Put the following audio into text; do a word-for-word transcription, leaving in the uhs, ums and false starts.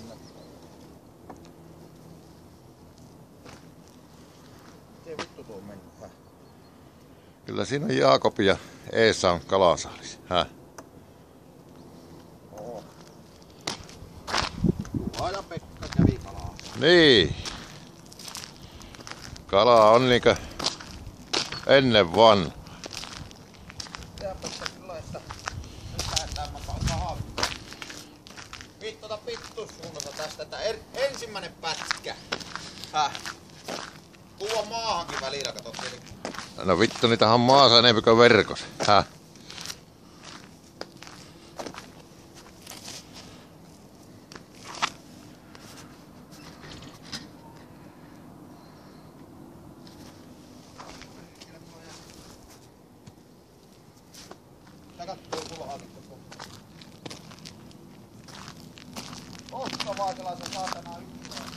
Miten vittu tuo on mennyt? Häh? Kyllä siinä on Jaakob ja Eesa on kalasaalis. Häh? Oo. Juha ja Pekka kävi kalaa. Niin. Kala on niinkö ennen vanha. Jääpässä kyllä, että nyt lähdetään makaan kahvia. Viittota pittussuunnata tästä, että er, ensimmäinen pätkä. Häh? Tuo maahankin välillä, kato tietenkin. No vittu, niitähän on maassa enemmän kuin verkos. Häh? Tää kattoo kulhaakin koko. Osta vaan sellaisen saatana yhtään.